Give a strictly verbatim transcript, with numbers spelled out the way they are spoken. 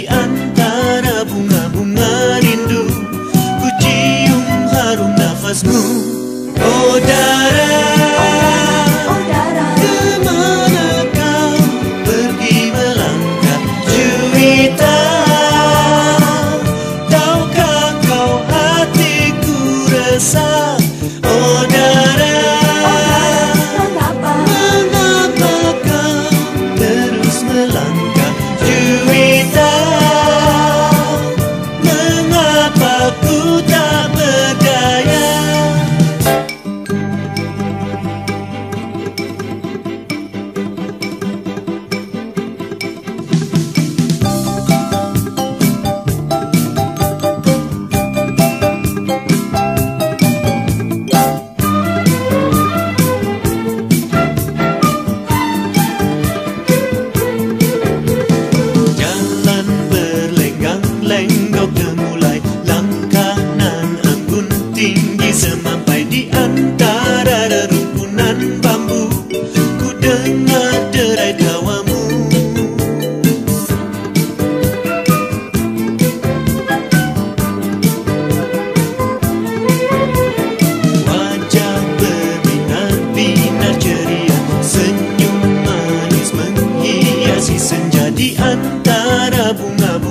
di antara bunga-bunga rindu. Ku cium harum nafasmu. Oh Dara, Oh Dara, kemana kau pergi melangkah? Juwita, tahukah kau hatiku resah? Oh Dara, mengapa mengapa kau terus melangkah? Juwita, mengapa ku tak berdaya? Jalan berlenggang, lenggok gemulai, langkah nan anggun tinggi semampai di antara rerumpunan bambu. Ku dengar derai tawamu. Wajah berbinar-binar ceria, senyum manis menghiasi senja di antara bunga-bunga